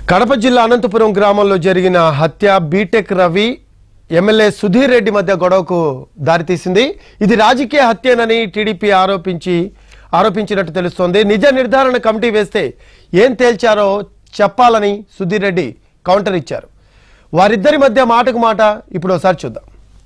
కడప జిల్లా అనంతపురం గ్రామంలో జరిగిన హత్య బీటెక్ రవి ఎమ్మెల్యే సుధీర్ రెడ్డి మధ్య గొడవకు దారితీసింది. ఇది రాజకీయ హత్యనని టీడీపీ ఆరోపించినట్టు తెలుస్తోంది. నిజ నిర్ధారణ కమిటీ వేస్తే ఏం తేల్చారో చెప్పాలని సుధీర్ రెడ్డి కౌంటర్ ఇచ్చారు. వారిద్దరి మధ్య మాటకు మాట ఇప్పుడు ఒకసారి చూద్దాం.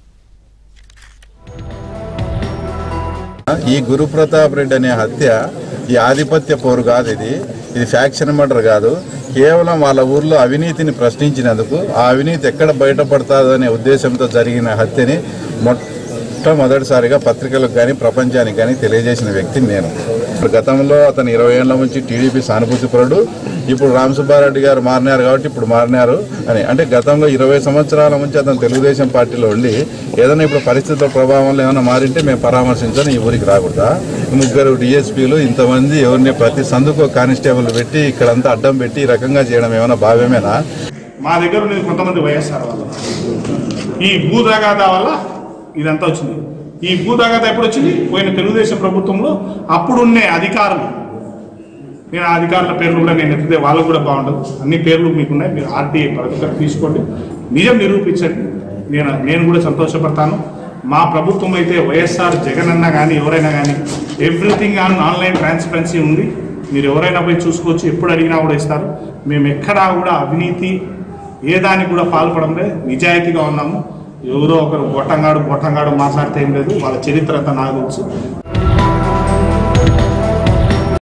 ఈ గురుప్రతాప్ రెడ్డి అనే హత్య ఈ ఆధిపత్య పోరు కాదు. ఇది ఫ్యాక్షన్ మర్డర్ కాదు. కేవలం వాళ్ళ ఊర్లో అవినీతిని ప్రశ్నించినందుకు ఆ అవినీతి ఎక్కడ బయటపడతాదనే ఉద్దేశంతో జరిగిన హత్యని మొట్టమొదటిసారిగా పత్రికలకు కానీ ప్రపంచానికి కానీ తెలియజేసిన వ్యక్తిని నేను. గతంలో అతను 20 ఏళ్ల నుంచి టీడీపీ సానుభూతిపరుడు. ఇప్పుడు రామసుబ్బారెడ్డి గారు మారినారు కాబట్టి ఇప్పుడు మారినారు అని అంటే గతంలో 20 సంవత్సరాల నుంచి అతను తెలుగుదేశం పార్టీలో ఉండి ఏదైనా ఇప్పుడు పరిస్థితుల ప్రభావంలో ఏమైనా మారింటే మేము పరామర్శించని ఈ ఊరికి రాకూడదా? 3 DSPలు ఇంతమంది ఎవరిని ప్రతి సందుకు కానిస్టేబుల్ పెట్టి ఇక్కడంతా అడ్డం పెట్టి ఈ రకంగా చేయడం ఏమైనా భావ్యమేనా? మా దగ్గర ఉన్నది కొంతమంది వైఎస్ఆర్ వల్ల ఈ భూదాగాత వల్ల ఇదంతా వచ్చింది. ఈ భూదాగాత ఎప్పుడు వచ్చింది? పోయిన తెలుగుదేశం ప్రభుత్వంలో అప్పుడున్నే అధికారులు, నేను ఆ అధికారుల పేర్లు కూడా నేను ఎత్తితే వాళ్ళకు కూడా బాగుండదు. అన్ని పేర్లు మీకున్నాయి, మీరు RTI ప్రతి తీసుకోండి, నిజం నిరూపించండి. నేను కూడా సంతోషపడతాను. మా ప్రభుత్వం అయితే వైఎస్ఆర్ జగన్ అన్న కానీ ఎవరైనా కానీ ఎవ్రీథింగ్ ఆన్లైన్ ట్రాన్స్పరెన్సీ ఉంది. మీరు ఎవరైనా పోయి చూసుకోవచ్చు, ఎప్పుడు అడిగినా కూడా ఇస్తారు. మేము ఎక్కడా కూడా అవినీతి ఏ దానికి కూడా పాల్పడంలో నిజాయితీగా ఉన్నాము. ఎవరో ఒకరు బొట్టంగాడు మాట్లాడితే ఏం లేదు. వాళ్ళ చరిత్ర అంతా నాకు తెలుసు.